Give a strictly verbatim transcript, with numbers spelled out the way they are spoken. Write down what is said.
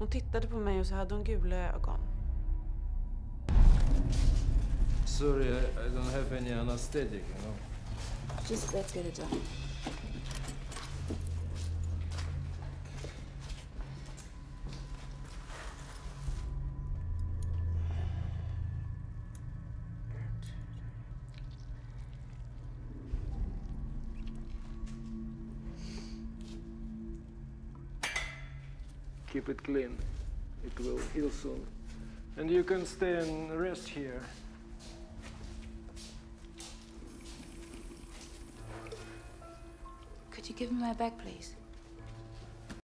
Hon tittade på mig och så hade hon gula ögon. Sorry, I, I don't have any anesthetic, you know. Just let's get it done. Keep it clean. It will heal soon. And you can stay and rest here. Could you give me my bag, please?